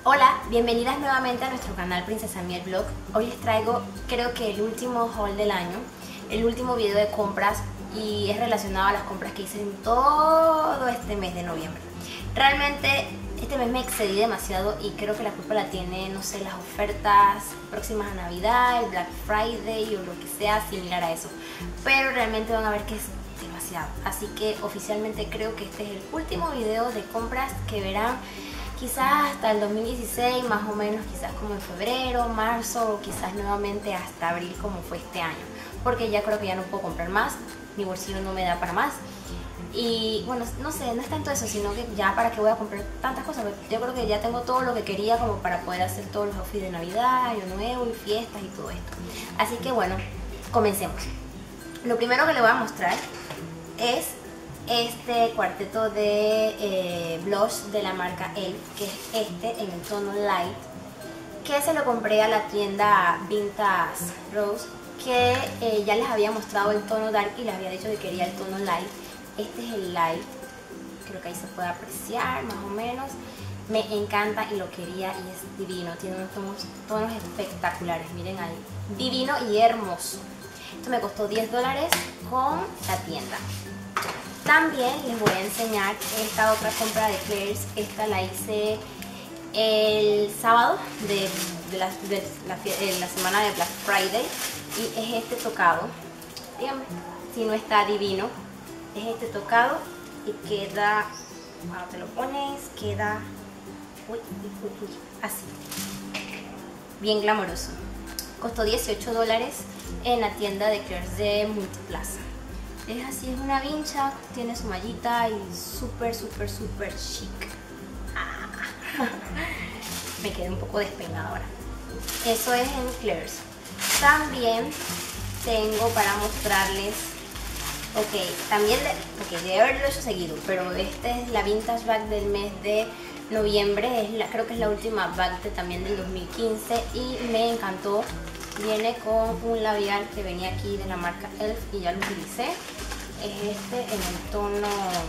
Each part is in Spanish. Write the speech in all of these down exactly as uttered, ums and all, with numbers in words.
Hola, bienvenidas nuevamente a nuestro canal Princesa Miel Vlog. Hoy les traigo creo que el último haul del año, el último video de compras, y es relacionado a las compras que hice en todo este mes de noviembre. Realmente este mes me excedí demasiado y creo que la culpa la tiene, no sé, las ofertas próximas a Navidad, el Black Friday o lo que sea similar a eso. Pero realmente van a ver que es demasiado. Así que oficialmente creo que este es el último video de compras que verán quizás hasta el dos mil dieciséis, más o menos, quizás como en febrero, marzo o quizás nuevamente hasta abril como fue este año. Porque ya creo que ya no puedo comprar más, mi bolsillo no me da para más. Y bueno, no sé, no es tanto eso, sino que ya para qué voy a comprar tantas cosas. Yo creo que ya tengo todo lo que quería como para poder hacer todos los outfits de Navidad, Año Nuevo y fiestas y todo esto. Así que bueno, comencemos. Lo primero que le voy a mostrar es este cuarteto de eh, blush de la marca e l f, que es este en el tono light, que se lo compré a la tienda Vintage Rose, que eh, ya les había mostrado el tono dark y les había dicho que quería el tono light. Este es el light, creo que ahí se puede apreciar más o menos. Me encanta y lo quería y es divino, tiene unos tonos, tonos espectaculares, miren ahí, divino y hermoso. Esto me costó diez dólares con la tienda. También les voy a enseñar esta otra compra de Claire's. Esta la hice el sábado de, de, la, de la, de la semana de Black Friday. Y es este tocado. Díganme si no está divino. Es este tocado y queda, cuando te lo pones, queda uy, uy, uy, así. Bien glamoroso. Costó dieciocho dólares en la tienda de Claire's de Multiplaza. Es así, es una vincha, tiene su mallita y súper, súper, súper chic. Ah. Me quedé un poco despeinada ahora. Eso es en Claire's. También tengo para mostrarles, ok, también, de, ok, de haberlo hecho seguido, pero esta es la Vintage Bag del mes de noviembre. Es la, creo que es la última bag de, también del dos mil quince y me encantó. Viene con un labial que venía aquí de la marca e l f y ya lo utilicé. Es este en el tono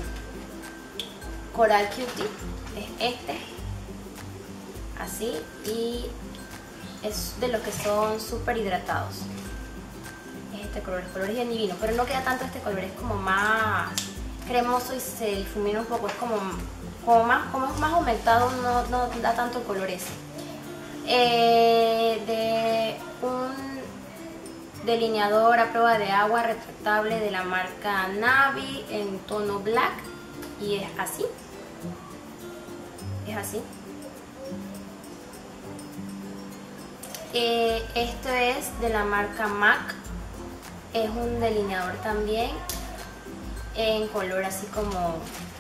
Coral Cutie. Es este. Así. Y es de los que son súper hidratados. Es este color. El color es bien divino. Pero no queda tanto este color. Es como más cremoso y se difumina un poco. Es como, como, más, como más aumentado. No, no da tanto color ese. Eh, de un delineador a prueba de agua retractable de la marca Navi en tono black y es así, es así. Eh, esto es de la marca MAC, es un delineador también en color así como,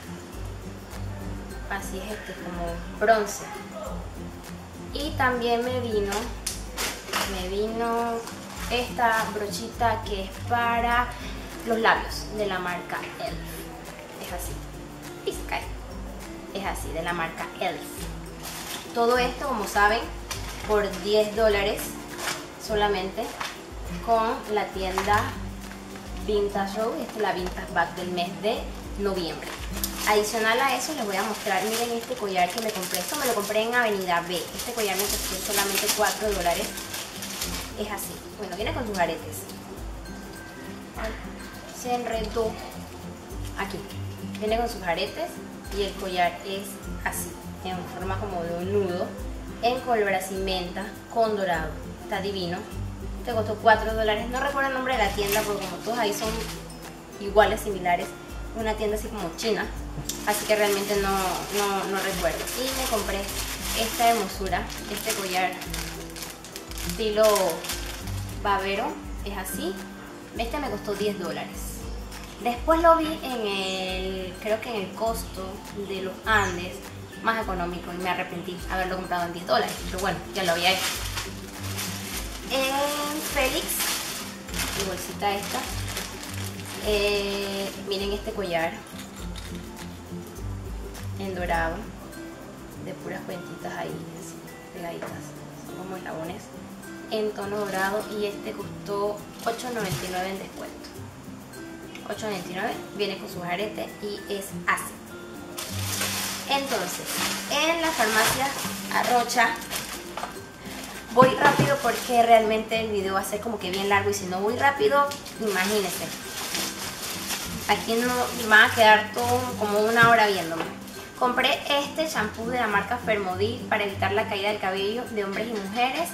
así es este, como bronce. Y también me vino, me vino esta brochita que es para los labios de la marca e l f. Es así. Y se cae. Es así, de la marca e l f. Todo esto, como saben, por diez dólares solamente con la tienda Vintage Rose. Esta es la Vintage Bag del mes de noviembre. Adicional a eso les voy a mostrar, miren este collar que me compré. Esto me lo compré en Avenida B. Este collar me costó solamente cuatro dólares. Es así. Bueno, viene con sus aretes. Ay, se enredó. Aquí. Viene con sus aretes y el collar es así, en forma como de un nudo, en color así menta, con dorado. Está divino. Este costó cuatro dólares. No recuerdo el nombre de la tienda porque como todos ahí son iguales, similares. Una tienda así como china, así que realmente no, no, no recuerdo. Y me compré esta hermosura, este collar estilo babero, es así. Este me costó diez dólares. Después lo vi en el, creo que en el Costo de los Andes, más económico, y me arrepentí haberlo comprado en diez dólares, pero bueno, ya lo había hecho. En Félix, mi bolsita esta. Eh, miren este collar en dorado de puras cuentitas ahí así, pegaditas, son como eslabones en tono dorado y este costó ocho noventa y nueve en descuento. ocho noventa y nueve, viene con sus aretes y es así. Entonces, en la farmacia Arrocha. Voy rápido porque realmente el video va a ser como que bien largo y si no voy rápido, imagínense. Aquí no van a quedar todo como una hora viéndome. Compré este shampoo de la marca Fermodil para evitar la caída del cabello de hombres y mujeres.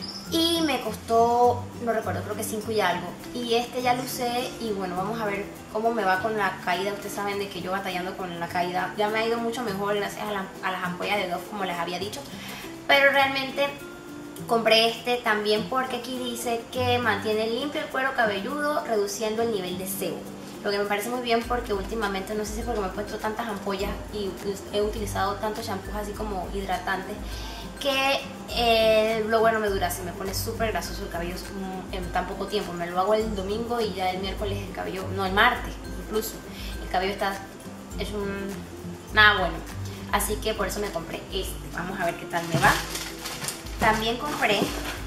Y me costó, no recuerdo, creo que cinco y algo. Y este ya lo usé y bueno, vamos a ver cómo me va con la caída. Ustedes saben de que yo batallando con la caída. Ya me ha ido mucho mejor gracias a, la, a las ampollas de Dove, como les había dicho. Pero realmente compré este también porque aquí dice que mantiene limpio el cuero cabelludo, reduciendo el nivel de sebo. Lo que me parece muy bien porque últimamente, no sé si porque me he puesto tantas ampollas y he utilizado tantos shampoos así como hidratantes, que eh, lo bueno me dura, se me pone súper grasoso el cabello en tan poco tiempo. Me lo hago el domingo y ya el miércoles el cabello, no, el martes incluso, el cabello está, es un, nada bueno. Así que por eso me compré este, vamos a ver qué tal me va. También compré,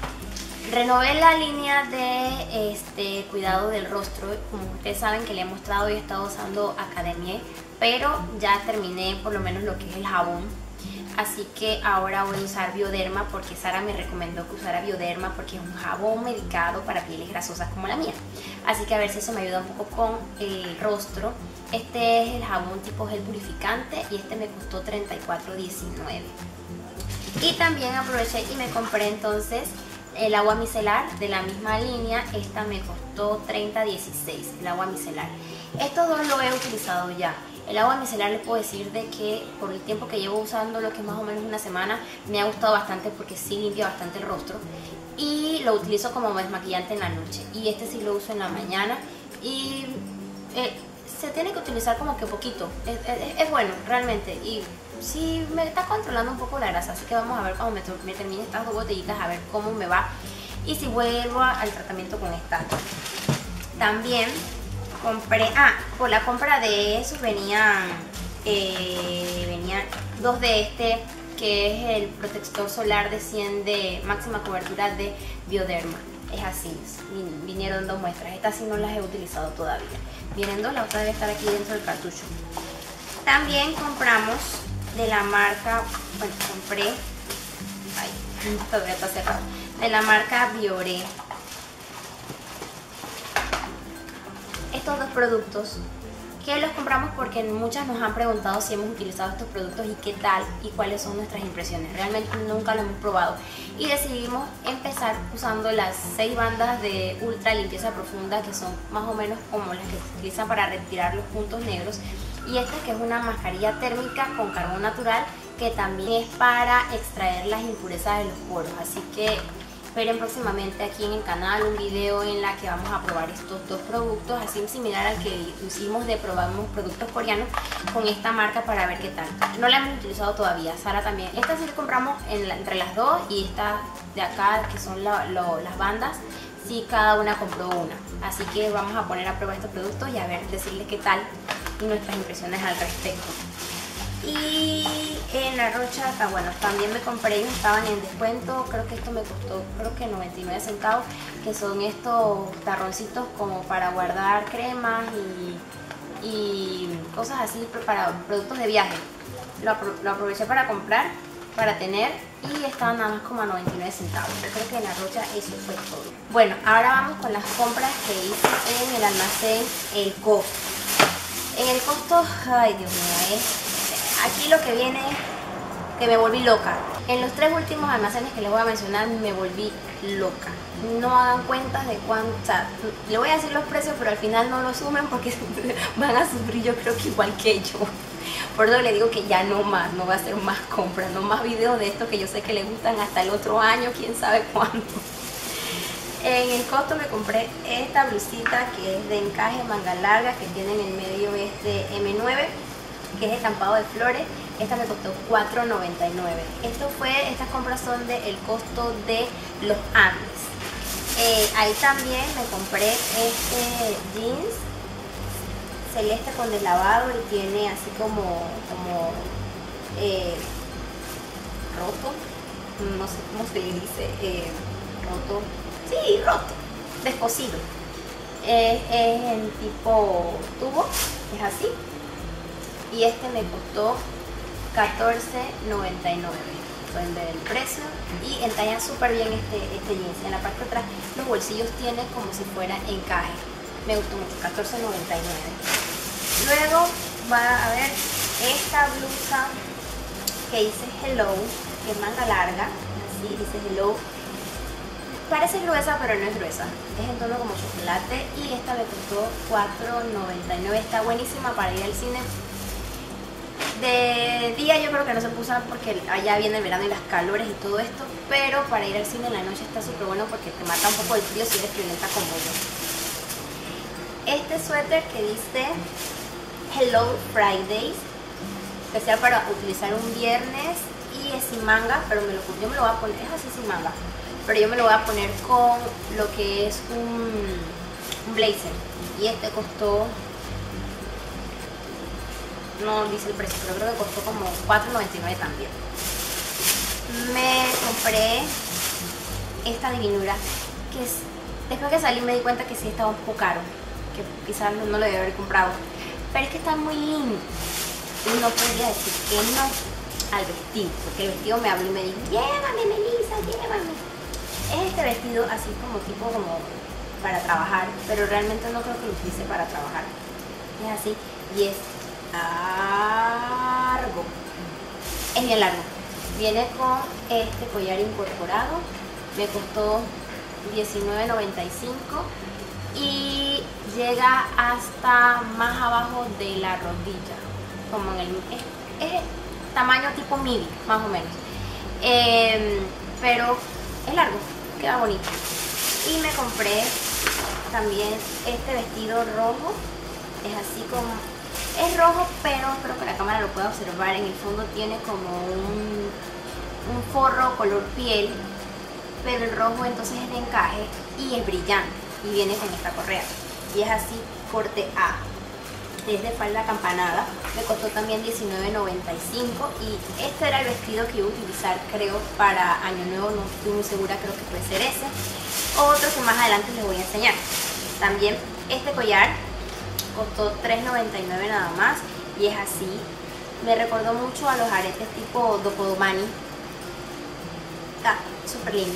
renové la línea de este cuidado del rostro. Como ustedes saben que le he mostrado y he estado usando Academia, pero ya terminé por lo menos lo que es el jabón. Así que ahora voy a usar Bioderma porque Sara me recomendó que usara Bioderma porque es un jabón medicado para pieles grasosas como la mía. Así que a ver si eso me ayuda un poco con el rostro. Este es el jabón tipo gel purificante y este me costó treinta y cuatro diecinueve. Y también aproveché y me compré entonces el agua micelar de la misma línea. Esta me costó treinta dieciséis, el agua micelar. Estos dos lo he utilizado ya. El agua micelar les puedo decir de que por el tiempo que llevo usando, lo que es más o menos una semana, me ha gustado bastante porque sí limpia bastante el rostro. Y lo utilizo como desmaquillante en la noche. Y este sí lo uso en la mañana. Y eh, se tiene que utilizar como que poquito. Es, es, es bueno, realmente. Y sí me está controlando un poco la grasa. Así que vamos a ver cuando me, me termine estas dos botellitas, a ver cómo me va. Y si vuelvo al tratamiento con esta. También compré, ah, por la compra de esos venían, eh, venían dos de este, que es el protector solar de cien de máxima cobertura de Bioderma. Es así, vinieron dos muestras. Estas sí no las he utilizado todavía. Vienen dos, la otra debe estar aquí dentro del cartucho. También compramos de la marca, bueno, compré, ay, todavía está cerrado, de la marca Bioré. Estos dos productos que los compramos porque muchas nos han preguntado si hemos utilizado estos productos y qué tal y cuáles son nuestras impresiones. Realmente nunca lo hemos probado y decidimos empezar usando las seis bandas de ultra limpieza profunda, que son más o menos como las que se utilizan para retirar los puntos negros, y esta que es una mascarilla térmica con carbón natural, que también es para extraer las impurezas de los poros. Así que esperen próximamente aquí en el canal un video en la que vamos a probar estos dos productos, así similar al que hicimos de probar unos productos coreanos con esta marca para ver qué tal. No la hemos utilizado todavía, Sara también. Esta sí la compramos en la, entre las dos, y esta de acá que son la, lo, las bandas, sí cada una compró una. Así que vamos a poner a prueba estos productos y a ver, decirles qué tal y nuestras impresiones al respecto. Y en la Rocha, acá, bueno, también me compré, ellos estaban en descuento, creo que esto me costó, creo que noventa y nueve centavos, que son estos tarroncitos como para guardar cremas y, y cosas así para productos de viaje. Lo, apro lo aproveché para comprar, para tener, y estaban nada más como a noventa y nueve centavos. Yo creo que en la Rocha eso fue todo. Bueno, ahora vamos con las compras que hice en el almacén El Costo. En el Costo, ay Dios mío, es... aquí lo que viene es que me volví loca. En los tres últimos almacenes que les voy a mencionar me volví loca. No hagan cuentas de cuánto, o sea, le voy a decir los precios, pero al final no lo sumen porque van a sufrir, yo creo que igual que yo. Por eso le digo que ya no más, no va a hacer más compras, no más videos de estos que yo sé que les gustan hasta el otro año, quién sabe cuándo. En el Costo me compré esta blusita que es de encaje manga larga, que tiene en el medio este eme nueve, que es estampado de flores. Esta me costó cuatro noventa y nueve. Esto fue, estas compras son del Costo de los Andes. Eh, ahí también me compré este jeans celeste con deslavado y tiene así como, como eh, roto, no sé cómo se le dice, eh, roto, sí, roto, descosido. Eh, es en tipo tubo, es así. Y este me costó catorce noventa y nueve. pueden ver el precio y entalla súper bien este, este jeans. En la parte de atrás los bolsillos tienen como si fuera encaje. Me gustó mucho, catorce noventa y nueve. Luego va a ver esta blusa que dice Hello, que es manga larga, así dice Hello. Parece gruesa, pero no es gruesa, es en tono como chocolate y esta me costó cuatro noventa y nueve. Está buenísima para ir al cine. De día yo creo que no se puso porque allá viene el verano y las calores y todo esto, pero para ir al cine en la noche está súper bueno porque te mata un poco el frío si eres friolenta como yo. Este suéter que dice Hello Fridays, especial para utilizar un viernes y es sin manga, pero me lo, yo me lo voy a poner, es así sin manga, pero yo me lo voy a poner con lo que es un, un blazer y este costó, no dice el precio, pero creo que costó como cuatro noventa y nueve también. Me compré esta divinura que es, después que salí me di cuenta que sí estaba un poco caro, que quizás no, no lo debía haber comprado, pero es que está muy lindo y no podía decir que no al vestido, porque el vestido me habló y me dijo, llévame Melissa, llévame. Es este vestido así como tipo como para trabajar, pero realmente no creo que lo utilice para trabajar. Es así y es largo, es bien largo. Viene con este collar incorporado, me costó diecinueve noventa y cinco y llega hasta más abajo de la rodilla, como en el es, es tamaño tipo midi más o menos, eh, pero es largo, queda bonito. Y me compré también este vestido rojo, es así como, es rojo pero creo que la cámara lo puede observar, en el fondo tiene como un, un forro color piel, pero el rojo entonces es de encaje y es brillante y viene con esta correa y es así corte A, es de falda acampanada, me costó también diecinueve noventa y cinco y este era el vestido que iba a utilizar creo para año nuevo, no estoy muy segura, creo que puede ser ese, otro que más adelante les voy a enseñar. También este collar costó tres noventa y nueve nada más y es así, me recordó mucho a los aretes tipo Dopodomani, está súper lindo.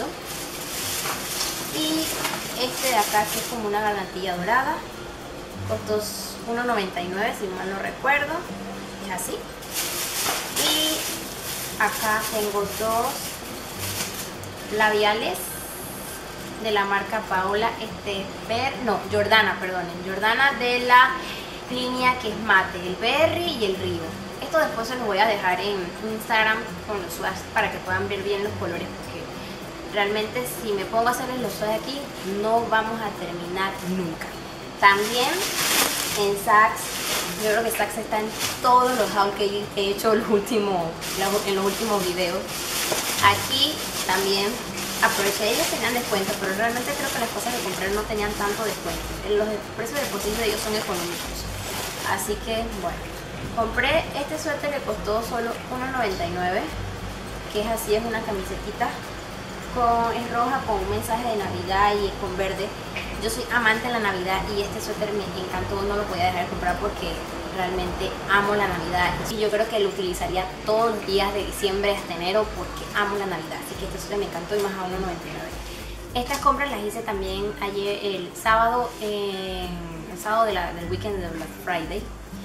Y este de acá que es como una gargantilla dorada, costó uno noventa y nueve si mal no recuerdo, es así. Y acá tengo dos labiales de la marca Paola, este ver, no, Jordana, perdonen, Jordana de la línea que es mate, el Berry y el Río. Esto después se los voy a dejar en Instagram con los swatches para que puedan ver bien los colores, porque realmente si me pongo a hacerles los swatches aquí no vamos a terminar nunca. También en Saks, yo creo que Saks está en todos los hauls que he hecho los últimos, en los últimos videos. Aquí también aproveché, ellos tenían descuento, pero realmente creo que las cosas que compré no tenían tanto descuento. Los precios de depósito de ellos son económicos. Así que bueno, compré este suéter que costó solo uno noventa y nueve, que es así, es una camisetita con, es roja con un mensaje de Navidad y es con verde. Yo soy amante de la Navidad y este suéter me encantó, no lo podía dejar de comprar porque realmente amo la Navidad y yo creo que lo utilizaría todos los días de diciembre hasta enero porque amo la Navidad, así que este suéter me encantó y más a uno noventa y nueve. Estas compras las hice también ayer, el sábado, eh, el sábado de la, del weekend de Black Friday.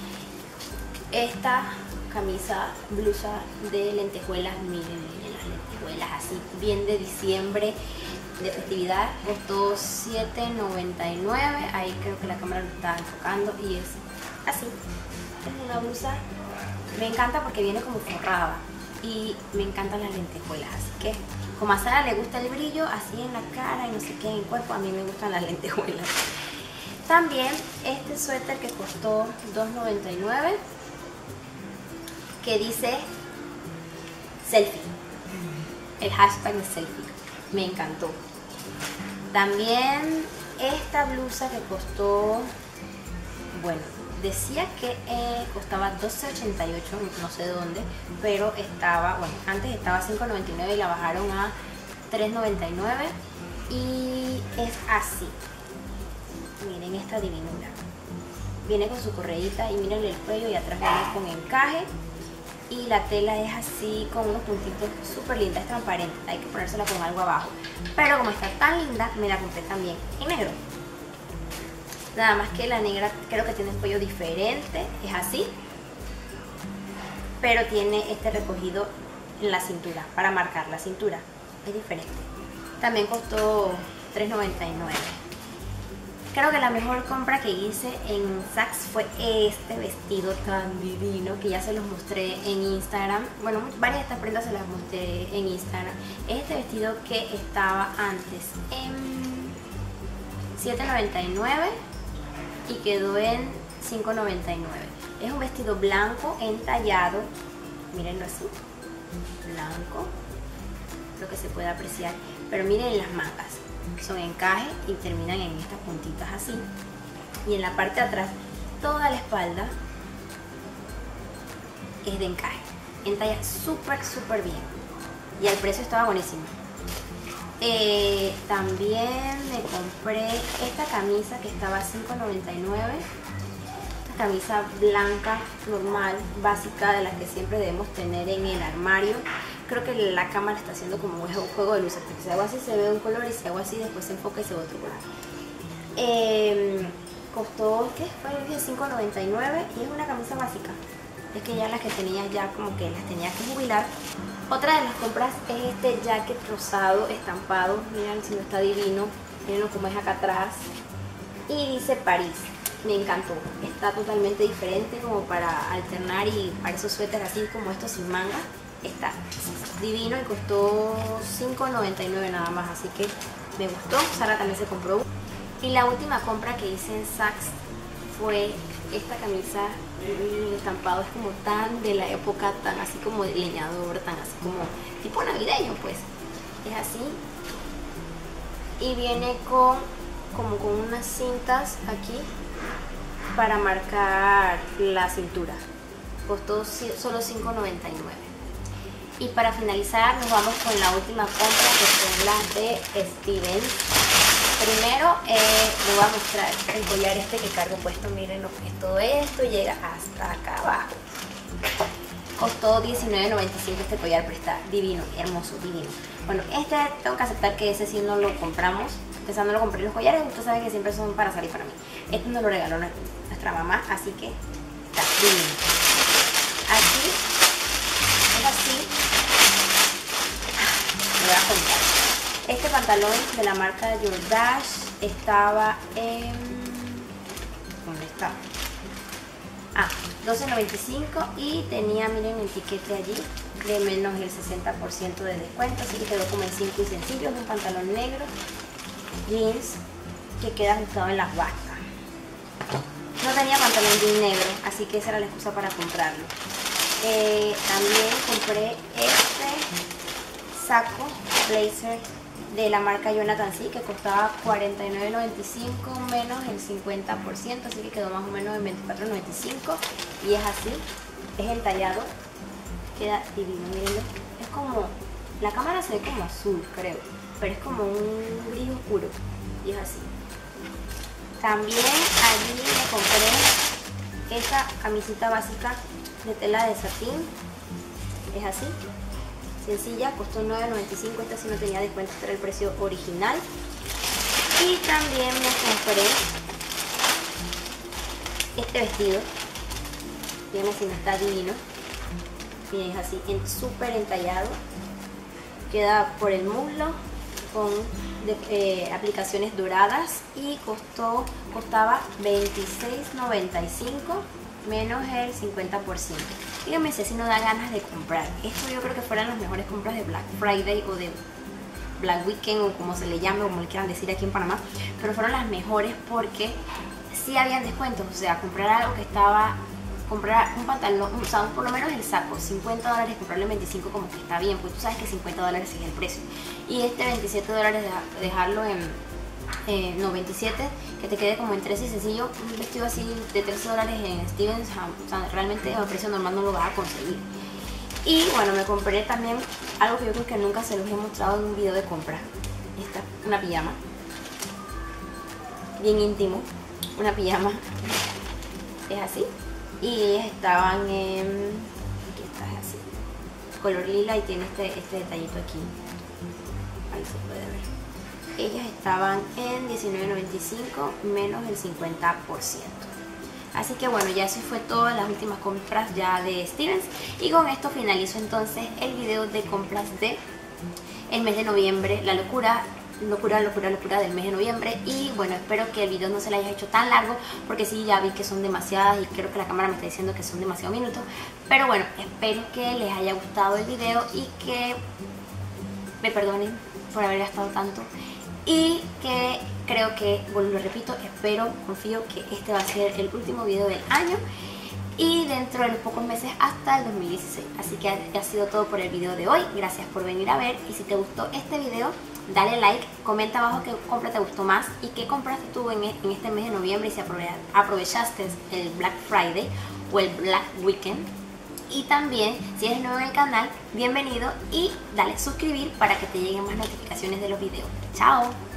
Esta camisa, blusa de lentejuelas, miren, miren las lentejuelas así, bien de diciembre, de festividad, costó siete noventa y nueve, ahí creo que la cámara lo está enfocando y es así, es una blusa, me encanta porque viene como forrada y me encantan las lentejuelas, así que como a Sara le gusta el brillo así en la cara y no sé qué en el cuerpo, a mí me gustan las lentejuelas. También este suéter que costó dos noventa y nueve, que dice selfie, el hashtag de selfie, me encantó. También esta blusa que costó, bueno, decía que eh, costaba doce ochenta y ocho, no sé dónde, pero estaba, bueno, antes estaba cinco noventa y nueve y la bajaron a tres noventa y nueve y es así. Miren esta divinura, viene con su correíta y miren el cuello y atrás viene con encaje y la tela es así con unos puntitos súper linda, es transparente, hay que ponérsela con algo abajo, pero como está tan linda me la compré también en negro. Nada más que la negra creo que tiene un cuello diferente, es así, pero tiene este recogido en la cintura para marcar la cintura, es diferente. También costó tres noventa y nueve. Creo que la mejor compra que hice en Saks fue este vestido tan divino que ya se los mostré en Instagram. Bueno, varias de estas prendas se las mostré en Instagram. Es este vestido que estaba antes en siete noventa y nueve y quedó en cinco noventa y nueve. Es un vestido blanco entallado, mírenlo así, blanco, lo que se puede apreciar, pero miren las mangas. Son encaje y terminan en estas puntitas así, y en la parte de atrás toda la espalda es de encaje, entalla súper súper bien y el precio estaba buenísimo. Eh, también me compré esta camisa que estaba a cinco noventa y nueve, esta camisa blanca normal, básica, de las que siempre debemos tener en el armario. Creo que la cámara está haciendo como un juego de luces, porque si hago así se ve un color y si hago así después se enfoca y se ve otro color. Eh, costó, ¿qué fue? cinco noventa y nueve y es una camisa básica. Es que ya las que tenía ya como que las tenía que jubilar. Otra de las compras es este jacket rosado estampado. Miren si no está divino. Miren cómo es acá atrás. Y dice París. Me encantó. Está totalmente diferente como para alternar y para esos suéteres así como estos sin manga. Está divino y costó cinco noventa y nueve nada más, así que me gustó. Sara también se compró uno. Y la última compra que hice en Saks fue esta camisa. El estampado es como tan de la época, tan así como de leñador, tan así como tipo navideño, pues es así, y viene con como con unas cintas aquí para marcar la cintura. Costó solo cinco noventa y nueve. Y para finalizar nos vamos con la última compra, que son las de Stevens. Primero eh, les voy a mostrar el collar este que cargo puesto. Miren lo que es todo esto, llega hasta acá abajo. Costó diecinueve noventa y cinco este collar, pero está divino, hermoso, divino. Bueno, este tengo que aceptar que ese sí no lo compramos. Empezando lo compré los collares, ustedes saben que siempre son para salir para mí. Este nos lo regaló nuestra mamá, así que está divino. Aquí es así. Me voy a contar. Este pantalón de la marca Jordache estaba en... ¿dónde está? Ah, doce noventa y cinco y tenía, miren, el etiquete allí de menos el sesenta por ciento de descuento, así que quedó como en cinco y sencillo. Es un pantalón negro, jeans, que queda ajustado en las bastas. No tenía pantalón jean negro, así que esa era la excusa para comprarlo. Eh, también compré este saco blazer de la marca Jonathan Sí, que costaba cuarenta y nueve noventa y cinco menos el cincuenta por ciento, así que quedó más o menos en veinticuatro noventa y cinco, y es así, es entallado, queda divino, mirenlo. Es como, la cámara se ve como azul creo, pero es como un gris oscuro y es así. También allí me compré esta camisita básica de tela de satín, es así, sencilla, costó nueve noventa y cinco, esta sí no tenía descuento, este era el precio original. Y también me compré este vestido, miren si no está divino, miren, es así, en súper entallado, queda por el muslo con de, eh, aplicaciones doradas y costó costaba veintiséis noventa y cinco menos el cincuenta por ciento. Díganme si no da ganas de comprar. Esto yo creo que fueran las mejores compras de Black Friday o de Black Weekend, o como se le llame, o como le quieran decir aquí en Panamá, pero fueron las mejores porque sí habían descuentos. O sea, comprar algo que estaba, comprar un pantalón, o sea, por lo menos el saco, cincuenta dólares, comprarle veinticinco como que está bien, pues tú sabes que cincuenta dólares es el precio. Y este veintisiete dólares, dejarlo en eh, no, veintisiete, que te quede como en trece y sencillo. Un vestido así de trece dólares en Stevens, o sea, realmente a precio normal no lo vas a conseguir. Y bueno, me compré también algo que yo creo que nunca se los he mostrado en un video de compra. Esta, una pijama, bien íntimo, una pijama, es así. Y ellas estaban en, aquí está, así. color lila y tiene este, este detallito aquí. Ahí se puede ver. Ellas estaban en diecinueve noventa y cinco menos el cincuenta por ciento. Así que bueno, ya eso fue todas las últimas compras ya de Stevens. Y con esto finalizo entonces el video de compras de el mes de noviembre. La locura, locura, locura, locura del mes de noviembre. Y bueno, espero que el video no se le haya hecho tan largo, porque sí, ya vi que son demasiadas y creo que la cámara me está diciendo que son demasiados minutos. Pero bueno, espero que les haya gustado el video y que me perdonen por haber gastado tanto. Y que creo que, bueno, lo repito, espero, confío que este va a ser el último video del año y dentro de los pocos meses hasta el dos mil dieciséis. Así que ha sido todo por el video de hoy. Gracias por venir a ver, y si te gustó este video, dale like, comenta abajo qué compra te gustó más y qué compraste tú en este mes de noviembre, y si aprovechaste el Black Friday o el Black Weekend. Y también, si eres nuevo en el canal, bienvenido, y dale suscribir para que te lleguen más notificaciones de los videos. ¡Chao!